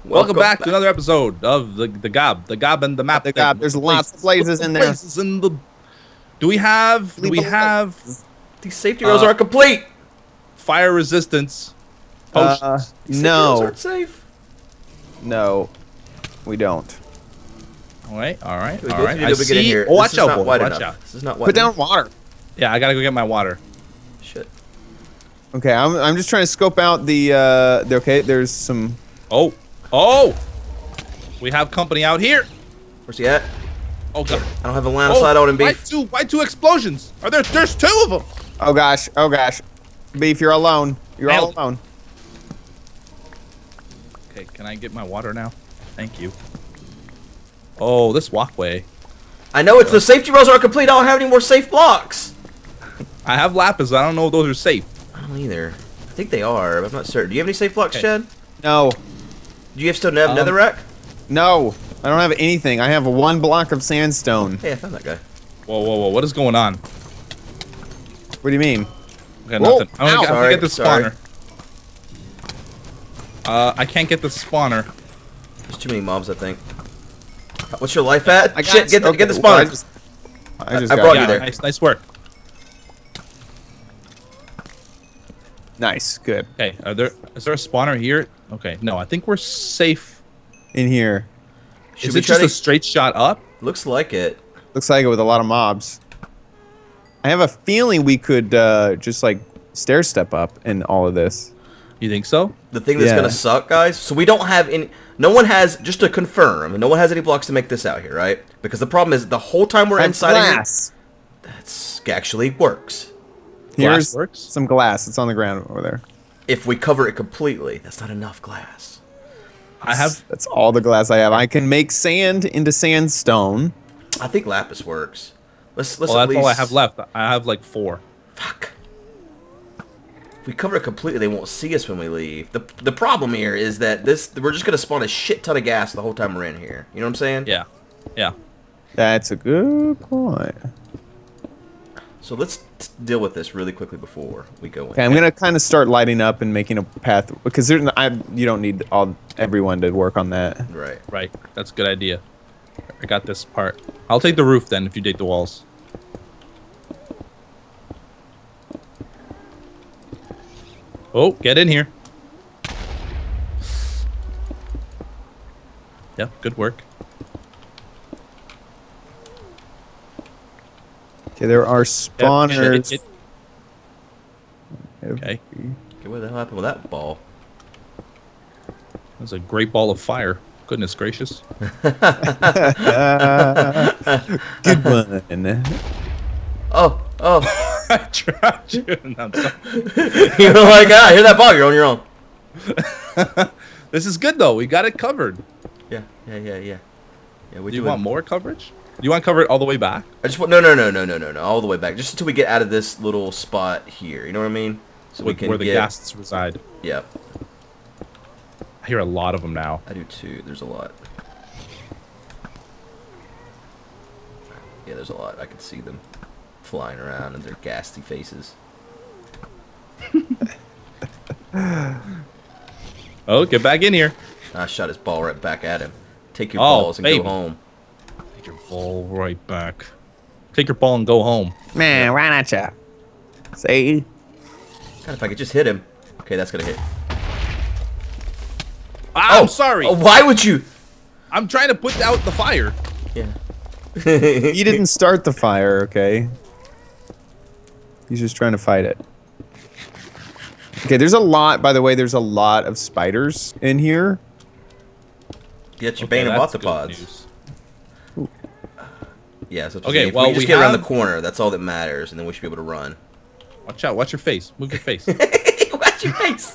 Welcome back to another episode of the Gob and the map. The Gob. There's lots of blazes in there. Do we have these safety rails aren't complete? Fire resistance potions? No. Aren't safe. No, we don't. All right. I see. Get in here. Oh, watch out, boy. Watch out. This is not wide Put down enough. water. Yeah, I gotta go get my water. Shit. Okay, I'm just trying to scope out the. Okay, there's some. Oh! We have company out here. Where's he at? Oh god. I don't have a line of sight on him, Beef. Why two explosions? There's two of them. Oh gosh. Beef, you're alone. You're all alone. Okay, can I get my water now? Thank you. Oh, this walkway. I know it's the safety rails aren't complete. I don't have any more safe blocks. I have lapis. I don't know if those are safe. I don't either. I think they are, but I'm not certain. Do you have any safe blocks, Chad? No. Do you have still have netherrack? No, I don't have anything. I have one block of sandstone. Hey, I found that guy. Whoa! What is going on? What do you mean? Okay, nothing. I'm gonna get the Sorry. spawner. I can't get the spawner. There's too many mobs, I think. What's your life at? I got Shit, get the spawner. I brought you there. Nice work. Nice, good. Okay, is there a spawner here? Okay, no, I think we're safe. In here. Is it just a straight shot up? Looks like it. Looks like it with a lot of mobs. I have a feeling we could just like stair step up in all of this. You think so? The thing that's gonna suck, guys. So we don't have any. No one has, just to confirm, no one has any blocks to make this out here, right? Because the problem is the whole time we're inside glass. of here, that's actually works. Here's works? some glass. It's on the ground over there. If we cover it completely, that's not enough glass. That's all the glass I have. I can make sand into sandstone. I think lapis works. Let's Well, at that's least. all I have left. I have like 4. Fuck. If we cover it completely, they won't see us when we leave. The problem here is that we're just gonna spawn a shit ton of gas the whole time we're in here. You know what I'm saying? Yeah. That's a good point. So let's deal with this really quickly before we go in. Okay, I'm gonna kind of start lighting up and making a path because you don't need everyone to work on that. Right. That's a good idea. I got this part. I'll take the roof then if you take the walls. Oh, get in here. Yep, good work. Okay, there are spawners. Okay. Okay, what the hell happened with that ball? That's a great ball of fire. Goodness gracious. Good one. Oh. I tried shooting. I'm sorry. You're like, hear that ball? You're on your own. This is good though. We got it covered. Yeah. Do you want more coverage? Do you want to cover it all the way back? I just want no, all the way back, just until we get out of this little spot here. You know what I mean? So we can where the ghasts reside. Yep. I hear a lot of them now. I do too. There's a lot. Yeah, there's a lot. I can see them flying around and their ghastly faces. Oh, get back in here. I shot his ball right back at him. Take your balls and go home. Take your ball right back. Take your ball and go home. Man, why not ya? See? God, if I could just hit him. Okay, that's gonna hit. I'm sorry. Oh, why would you? I'm trying to put out the fire. Yeah. You didn't start the fire, okay? He's just trying to fight it. Okay, there's a lot, by the way, there's a lot of spiders in here. Get your Bane of Octopods. Yeah, so okay, if well, we just get around the corner, that's all that matters, and then we should be able to run. Watch out, watch your face. Move your face. Watch your face!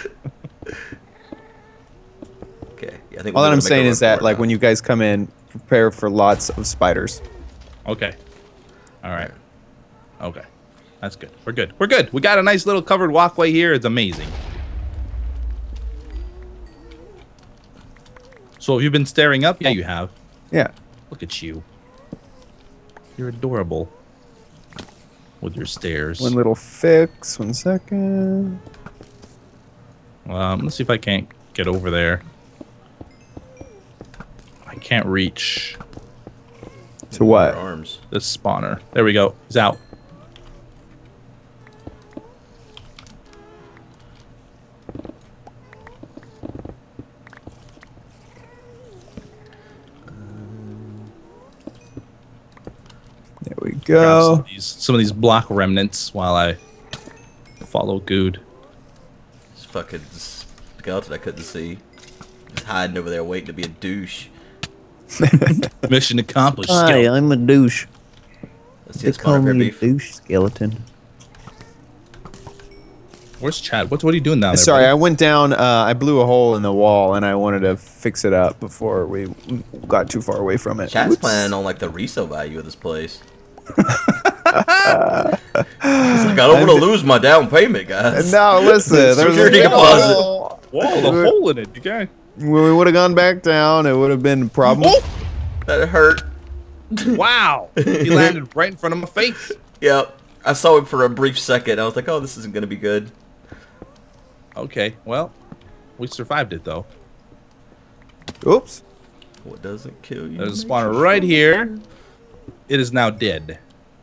Okay, yeah, I think all that I'm saying is that, like, when you guys come in, prepare for lots of spiders. Okay. Alright. Okay. That's good. We're good. We're good. We got a nice little covered walkway here. It's amazing. So have you been staring up? Yeah, you have. Yeah. Look at you. You're adorable. With your stairs. One little fix. 1 second. Let's see if I can't get over there. I can't reach To what? Arms. this spawner. There we go. He's out. There we Grab go. some of these block remnants while I follow Good. This fucking skeleton I couldn't see. Just hiding over there waiting to be a douche. Mission accomplished. Hi, Skeleton. I'm a douche. Let's see They a call spawner bear me a beef. douche skeleton. Where's Chad? What are you doing down there? Sorry, I buddy? went down. I blew a hole in the wall, and I wanted to fix it up before we got too far away from it. Chad's Whoops. planning on like the resale value of this place. He's like, I don't want to lose my down payment, guys. No, listen. There was a Security big deposit. hole. Whoa, the hole in it. You guys. When we would have gone back down, it would have been a problem. That hurt. Wow. He landed right in front of my face. Yep. I saw him for a brief second. I was like, oh, this isn't going to be good. Okay, well, we survived it though. Oops. What doesn't kill you? There's a makes spawner you right stronger. here. It is now dead.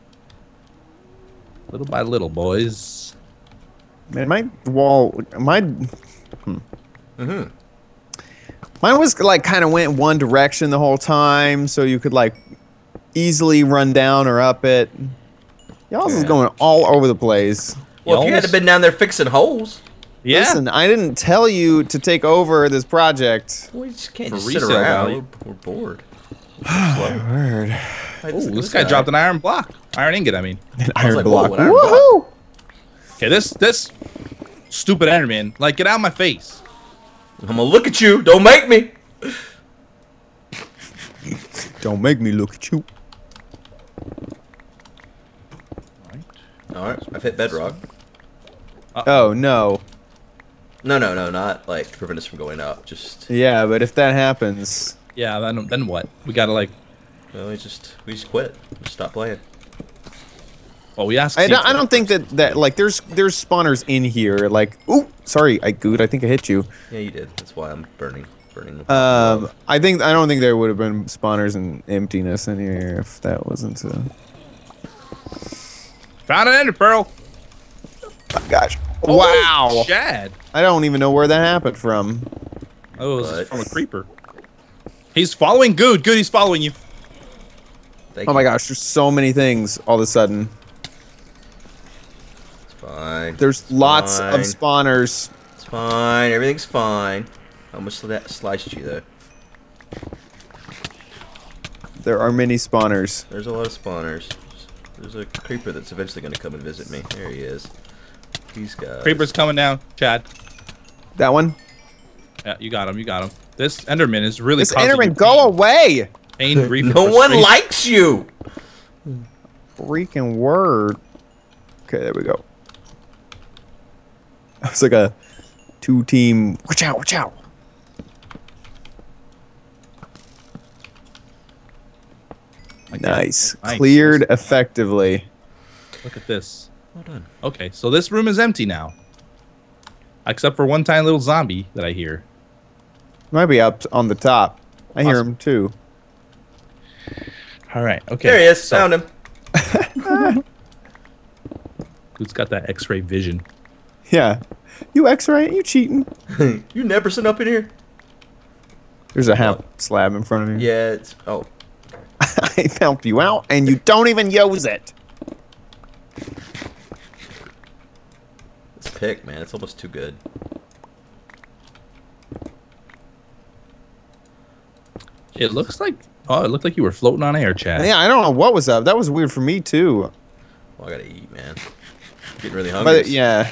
Little by little, boys. Man, my wall, Mm-hmm. mine was like kind of went one direction the whole time, so you could like easily run down or up it. Y'all's is Yeah. going all over the place. Well, if you had Y'all's- been down there fixing holes, Yeah. Listen, I didn't tell you to take over this project. we just can't For just sit resale around. value. We're bored. Word. Hey, Ooh, this guy dropped an iron block. Iron ingot, I mean. An I was iron like, block. whoa, an iron Woohoo! Okay, this stupid Enderman, like, get out of my face. I'm gonna look at you. Don't make me. Don't make me look at you. All right, I've hit bedrock. Oh no. No, not like to prevent us from going up. Just Yeah, but if that happens, Yeah, then what? We gotta, like, well, we just quit. Just stop playing. well, we asked. I Tifa. don't think that like there's spawners in here. Like, ooh, sorry, Good. I think I hit you. Yeah, you did. That's why I'm burning. I don't think there would have been spawners and emptiness in here if that wasn't. Found an ender pearl. Oh, gosh. Holy Wow. Chad. I don't even know where that happened from. Oh, it was What? from a creeper. He's following Good. Good, he's following you. Thank Oh my you. gosh, there's so many things all of a sudden. It's fine. There's lots fine. of spawners. It's fine. Everything's fine. How much that sliced you though? There are many spawners. There's a lot of spawners. There's a creeper that's eventually going to come and visit me. There he is. These guys. Creeper's coming down, Chad. That one? Yeah, you got him. You got him. This Enderman is really This causing you Enderman, go away! pain, grief, and No one frustration. likes you. Freaking word. Okay, there we go. It's like a two-team. Watch out! Watch out! Like Nice. that. Nice. Cleared effectively. Look at this. Well done. Okay, so this room is empty now. Except for one tiny little zombie that I hear. Might be up on the top. I hear Awesome. him too. All right. Okay. There he is. So, Found him. who's got that X-ray vision? Yeah. You X-ray? You cheating? You never sent up in here? There's a hemp slab in front of me. Yeah, it's... Oh. I helped you out, and you don't even use it. This pick, man. It's almost too good. It looks like. Oh, it looked like you were floating on air, Chad. Yeah, I don't know what was up. That was weird for me too. Well, I gotta eat, man. Getting really hungry. But yeah,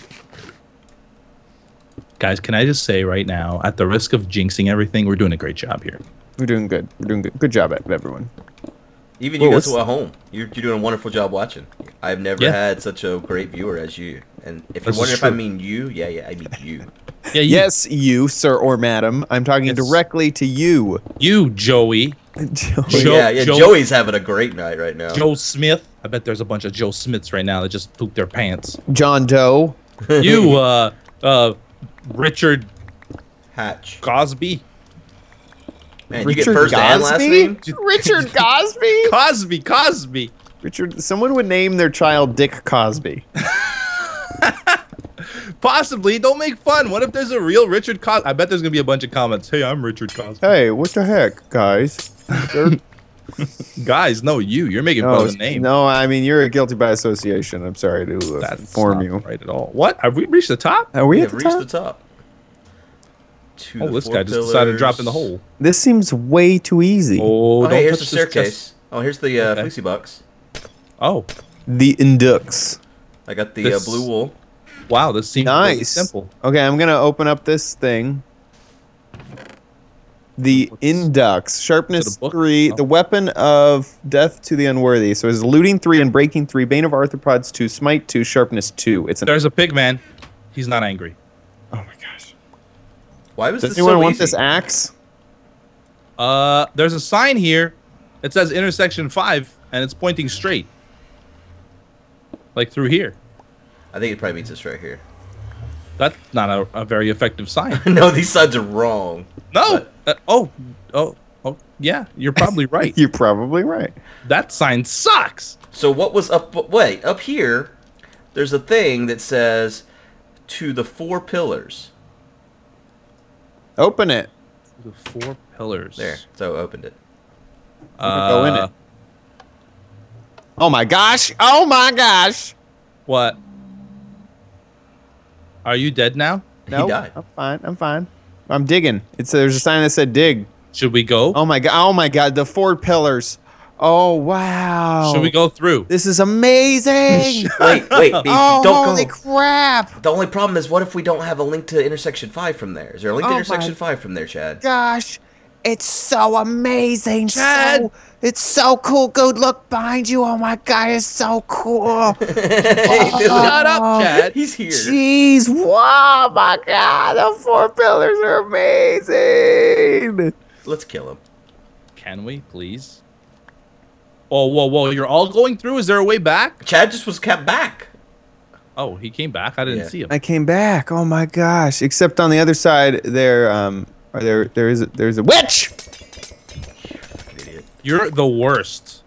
Guys, can I just say right now, at the risk of jinxing everything, we're doing a great job here. we're doing good. We're doing good. Good job at everyone. Even you Whoa, guys what's- who are at home, you're doing a wonderful job watching. I've never Yeah. had such a great viewer as you. And if you're This is wondering if I true. mean you, yeah, I mean you. Yeah, you, Yes, you, sir or madam. I'm talking Yes. directly to you. you, Joey, Well, Joe- yeah, Joe- Joey's having a great night right now. Joe Smith. I bet there's a bunch of Joe Smiths right now that just pooped their pants. John Doe. You, Richard Hatch. Cosby. Man, you get first and last name? Richard Cosby? Cosby. Richard. Someone would name their child Dick Cosby. Possibly. Don't make fun. What if there's a real Richard Cosby? I bet there's gonna be a bunch of comments. Hey, I'm Richard Cosby. Hey, what the heck, guys? Guys, no, you're making fun of the name. No, I mean you're guilty by association. I'm sorry to That's inform not you. right at all. What? Have we reached the top? Are we We at have the reached top? the top. Oh, this guy just decided to drop in the hole. This seems way too easy. Oh, Oh, don't hey, here's touch the this staircase. chest. Oh, here's the Okay. fleecy box. Oh, The Indux. I got the This- blue wool. wow, this seems really Nice. simple. Okay, I'm gonna open up this thing. The Indux, sharpness Is it a book? 3, Oh. the weapon of death to the unworthy. So it's looting 3 and breaking 3, bane of arthropods 2, smite 2, sharpness 2. It's an. There's a pig man. He's not angry. Oh my gosh. Why was Does this anyone so want easy? this axe? There's a sign here. It says intersection 5, and it's pointing straight, like through here. I think it probably means this right here. That's not a very effective sign. No, these signs are wrong. No. Oh, yeah. You're probably right. You're probably right. That sign sucks. So what was up? Wait, up here, there's a thing that says to the 4 pillars. Open it. The 4 pillars. There, so I opened it. Go in it. Oh my gosh. Oh my gosh. What? Are you dead now? No, died. I'm fine. I'm fine. I'm digging. There's a sign that said dig. Should we go? Oh my god. Oh my god. The 4 pillars. Oh wow. Should we go through? This is amazing. Wait, Beef, Oh, don't holy go. crap. The only problem is, what if we don't have a link to intersection 5 from there? Is there a link to Oh intersection my 5 from there, Chad? Gosh. It's so amazing. Chad. It's so cool. Good look behind you. Oh my god, it's so cool. Hey, dude, Shut up, Chad. He's here. Jeez. Wow, my god. The 4 pillars are amazing. Let's kill him. Can we, please? Oh, whoa. You're all going through? Is there a way back? Chad just was kept back. Oh, he came back. I didn't Yeah. see him. I came back. Oh my gosh. Except on the other side there's a witch. Fucking idiot. You're the worst.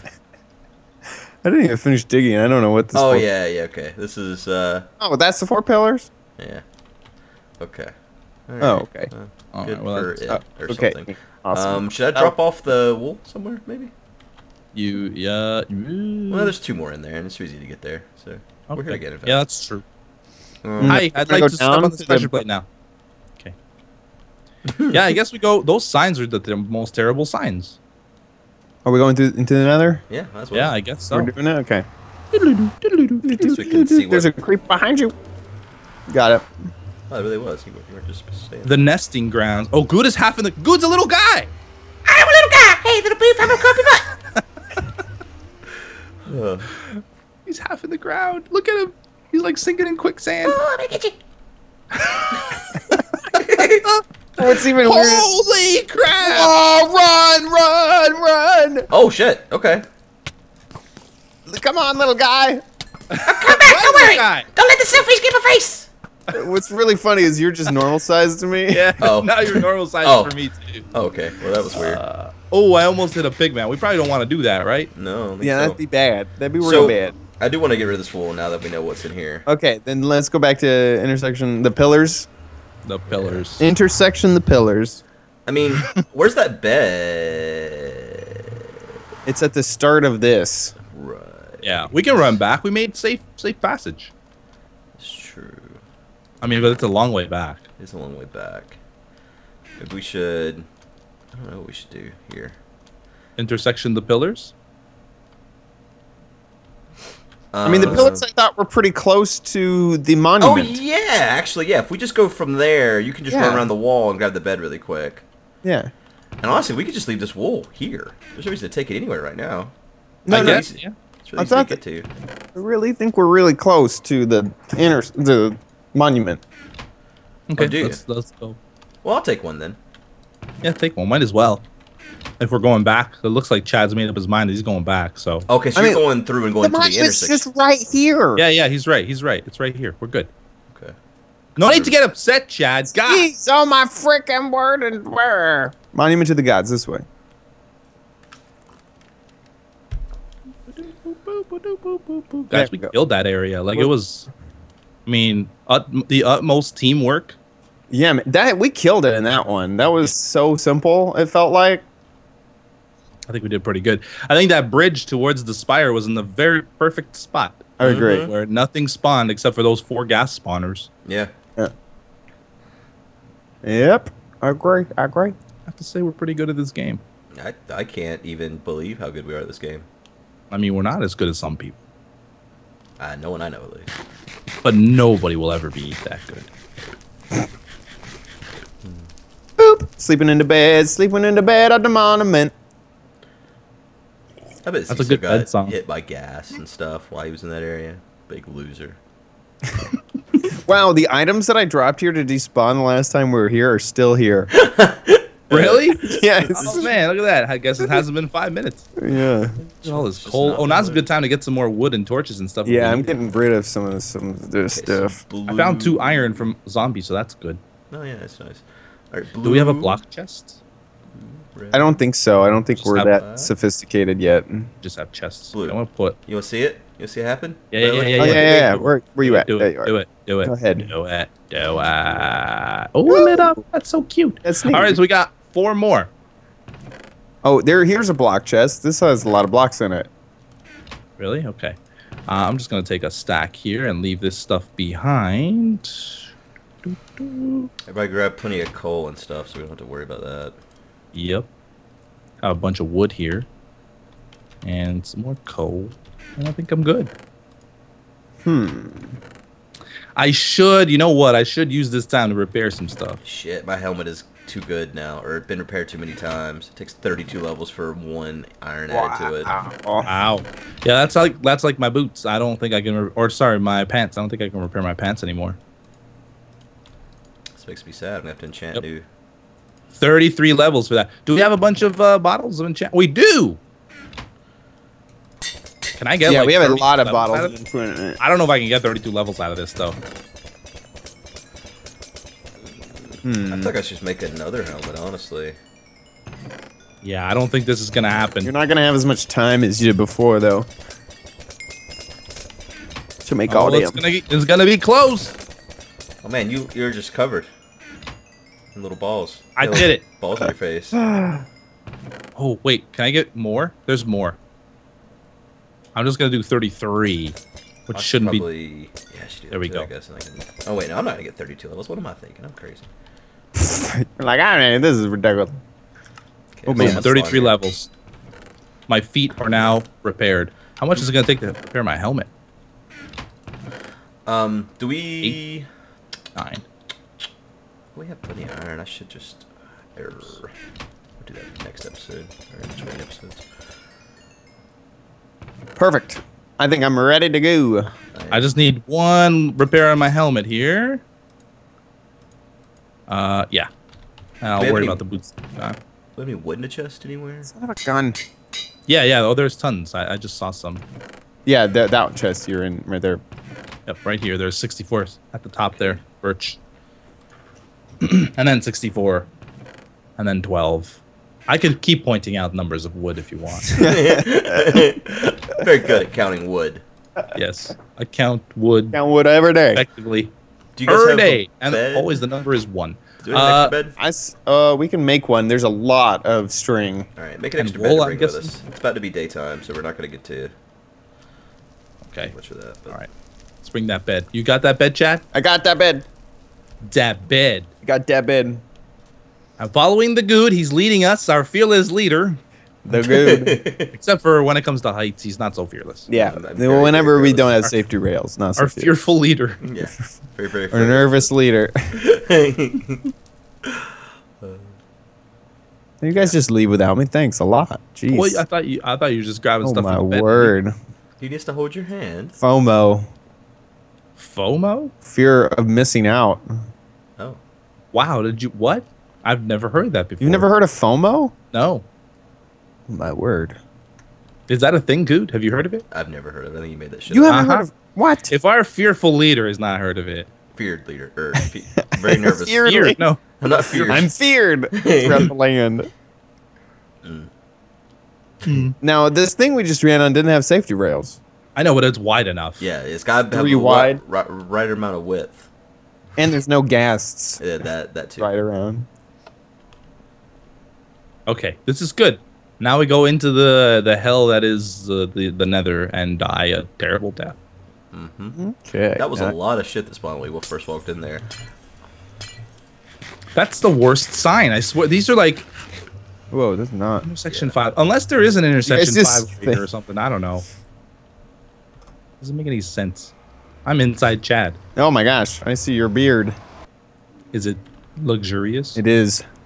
I didn't even finish digging. I don't know what this Oh, for- yeah, okay. This is, Oh, that's the 4 pillars? yeah. Okay. Oh, okay. All Good right, well, for that's- it, or okay. something. Awesome. Should I drop off the wool somewhere, maybe? Yeah. Well, there's 2 more in there, and it's too easy to get there, so we're here Okay. again. Yeah, that's true. Um, Hi, I'd Wanna like go to step down on the to pressure the- plate now. Okay. Yeah, I guess we go. Those signs are the most terrible signs. Are we going through into the nether? yeah, that's what. Yeah, I guess so. We're doing it? Okay. So we can see There's a what. creep behind you. Got it. Oh, it really was. You were just saying. The nesting grounds. Oh, Good is half in the. Good's a little guy. I'm a little guy. Hey, little beef, I'm a copy butt. He's half in the ground. Look at him. He's like sinking in quicksand. Oh, I'm gonna get you. What's even weird? Holy crap! Oh, run! Oh shit. Okay. Come on, little guy. Come back, don't worry. Guy. Don't let the selfies give a face. What's really funny is you're just normal sized to me. Yeah. Oh. Now you're normal size Oh. for me too. Oh, okay. Well, that was weird. Oh, I almost hit a pig man. We probably don't want to do that, right? No. I don't think Yeah, so. that'd be bad. That'd be real So, bad. I do want to get rid of this wool now that we know what's in here. Okay, then let's go back to intersection the pillars. The pillars. Intersection the pillars. I mean, where's that bed? It's at the start of this. Right. Yeah, we can run back. We made safe passage. It's true. I mean, but it's a long way back. It's a long way back. Maybe we should. I don't know what we should do here. Intersection the pillars. I mean, the pillars I thought were pretty close to the Oh monument. yeah, actually, yeah. If we just go from there, you can just Yeah. run around the wall and grab the bed really quick. Yeah. And honestly, we could just leave this wool here. There's no reason to take it anywhere right now. No, I no, guess. Yeah. It's really I easy to thought get to. I really think we're really close to the monument. Okay. do you? Let's go. Well, I'll take one then. Yeah, take one. Might as well. If we're going back, it looks like Chad's made up his mind that he's going back. So. Okay, so I you're mean, going through and The going to the monument's intersection. just right here. Yeah, he's right. He's right. It's right here. We're good. Okay. No need to get upset, Chad. God. Jeez, oh my frickin' word and where? Monument to the gods, this way. Guys, There we we go. killed that area. Like, it was, I mean, the utmost teamwork. Yeah, man, we killed it in that one. That was so simple, it felt like. I think we did pretty good. I think that bridge towards the spire was in the very perfect spot. I agree. Where nothing spawned except for those 4 gas spawners. Yeah. Yep, I agree. I have to say we're pretty good at this game. I can't even believe how good we are at this game. I mean, we're not as good as some people, No one I know at least. but nobody will ever be that good. Boop. Sleeping in the bed at the monument. I bet That's a Cecil good bed got song. hit by gas and stuff while he was in that area. Big loser. Wow, the items that I dropped here to despawn the last time we were here are still here. Really? Yes. Oh man, look at that. I guess it hasn't been 5 minutes. Yeah. Look at all this Just coal. not Oh, now's a wood. good time to get some more wood and torches and stuff. Yeah, I'm getting rid of some of this stuff. I found 2 iron from zombies, so that's good. Oh yeah, that's nice. All right, Do we have a blue, block chest? red. I don't think so. I don't think Just we're have that that. sophisticated yet. Just have chests. Blue. I'm gonna put. You want to see it? You want to see it happen? Yeah, yeah, Really? yeah, Oh yeah. Where you at? Do There it. you are. Do it. Do it. Go ahead. Do it. Do it. Oh, lit up. That's so cute. That's neat. All right, so we got 4 more. Oh, here's a block chest. This has a lot of blocks in it. Really? Okay. I'm just gonna take a stack here and leave this stuff behind. Everybody grab plenty of coal and stuff, so we don't have to worry about that. Yep. Have a bunch of wood here. And some more coal. And I think I'm good. I should, you know what? I should use this time to repair some stuff. Shit, my helmet is too good now, or it's been repaired too many times. It takes 32 levels for 1 iron added to it. Oh, Wow. Yeah, that's like my boots. I don't think I can, or sorry, my pants. I don't think I can repair my pants anymore. This makes me sad. I'm gonna have to enchant Yep. new. 33 levels for that. Do we have a bunch of bottles of enchant? We do. Can I get? yeah, like, we have a 32 lot of levels out bottles. of it? I don't know if I can get 32 levels out of this though. I feel like I should just make another helmet, honestly. Yeah, I don't think this is gonna happen. You're not gonna have as much time as you did before, though. To make all it's them. gonna be close. Oh man, you're just covered in little balls. I Little did it. Balls on your face. Oh wait, can I get more? There's more. I'm just gonna do 33, which I should shouldn't be. probably, Yeah, I should do There that we too, go. I guess, and I can, oh wait, no, I'm not gonna get 32 levels. What am I thinking? I'm crazy. Like, I mean, this is ridiculous. Okay, Oh, so man. I'm 33 fine. levels. My feet are now repaired. How much is it gonna take to repair my helmet? Do we? 9. We have plenty of iron. I should just. We'll do that next episode or in between episodes. Perfect. I think I'm ready to go. I just need 1 repair on my helmet here. Yeah. I'll we have worry any- about the boots. Do we have any wood in the chest anywhere? Son of a gun. Yeah. Oh, there's tons. I just saw some. Yeah, that chest you're in right there. Yep, right here. There's 64 at the top there. Birch. And then 64. And then 12. I could keep pointing out numbers of wood if you want. Very good at counting wood. Yes. I count wood Count wood every day. effectively Do you guys per have day. a And bed? always the number is 1. Do we have an extra bed? We can make one. There's a lot of string. All right, make an And extra bed wool, to I'm bring with guessing? us. It's about to be daytime, so we're not gonna get to Okay. much for that. But All right. Let's bring that bed. You got that bed, Chad? I got that bed. That bed. I got that bed. I'm following the good. He's leading us, our fearless leader. The good. Except for when it comes to heights, he's not so fearless. Yeah. I'm very, Whenever very we fearless. don't have safety rails, not Our so fearful leader. Yeah, very, very. Or nervous leader. You guys just leave without me. Thanks a lot. Jeez. Well, I thought you were just grabbing Oh stuff. my from the bed. word. He needs to hold your hand. FOMO. FOMO? Fear of missing out. Oh, Wow, did you what? I've never heard that before. You've never heard of FOMO? No. Oh my word. Is that a thing, Good? Have you heard of it? I've never heard of it. I think you made that shit You up. haven't Uh-huh. heard of what? If our fearful leader has not heard of it, feared, leader. Very nervous. Feared. Fear. No. I'm not feared. I'm feared throughout the land. Now, this thing we just ran on didn't have safety rails. I know, but it's wide enough. Yeah, it's got to have 3 the wide. right amount of width. And there's no ghasts Yeah, that too. right around. Okay, this is good. Now we go into the hell that is the Nether and die a terrible death. Okay. That was a lot of shit that spawned when we first walked in there. That's the worst sign. I swear. These are like Whoa, that's not. intersection 5. Unless there is an intersection just 5 here or something. I don't know. Doesn't make any sense. I'm inside Chad. Oh my gosh, I see your beard. Is it luxurious? It is.